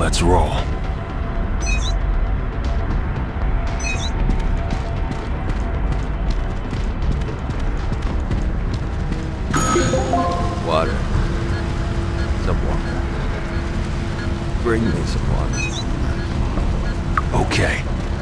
let's roll. Water. Some water. Bring me some water. Okay.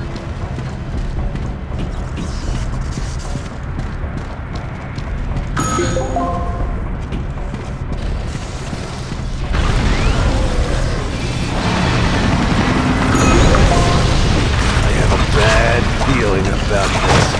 I have a bad feeling about this.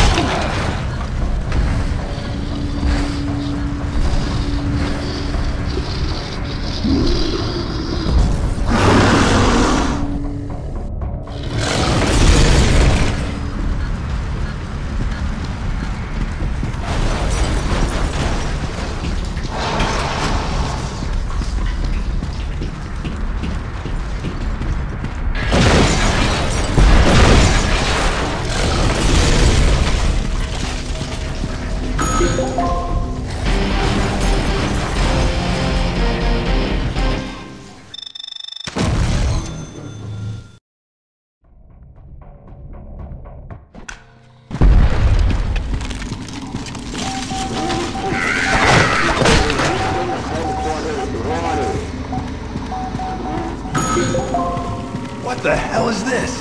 What the hell is this?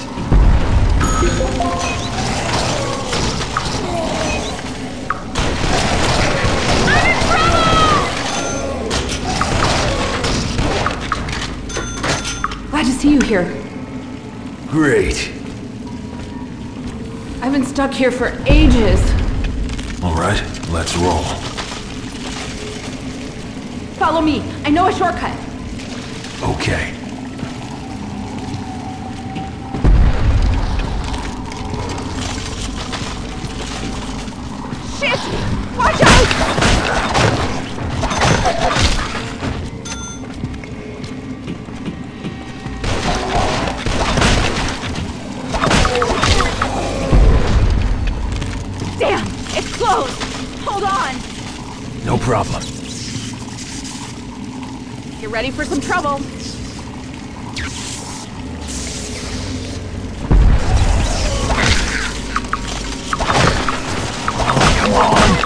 Glad to see you here. Great. I've been stuck here for ages. All right, let's roll. Follow me. I know a shortcut. Okay. Shit! Watch out! Damn! It's closed! Hold on! No problem. Get ready for some trouble. Come on!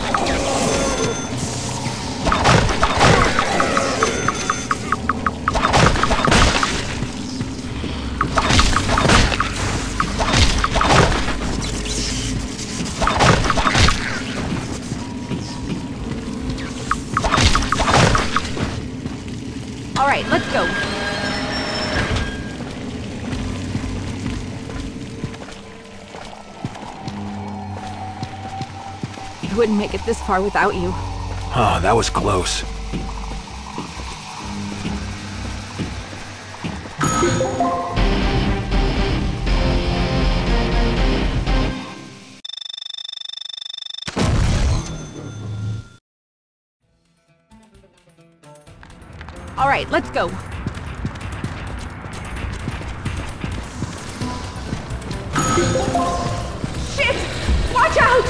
All right, let's go. I wouldn't make it this far without you. Oh, that was close. All right, let's go. Shit! Watch out!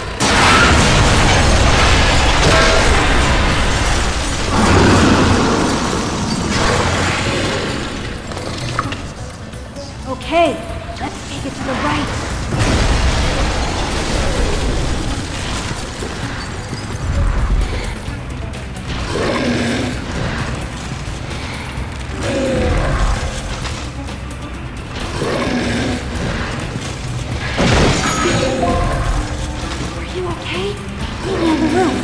Okay, let's take it to the right. Are you okay? Meet me in the room.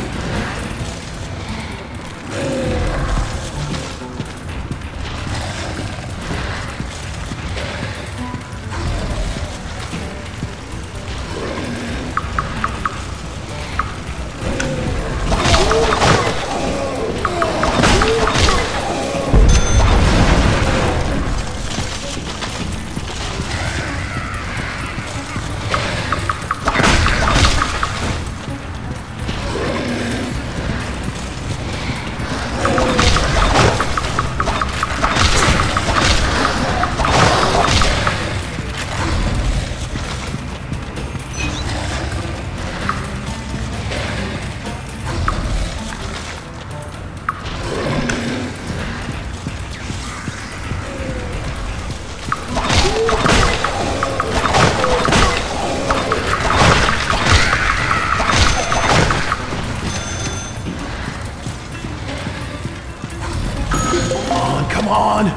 on!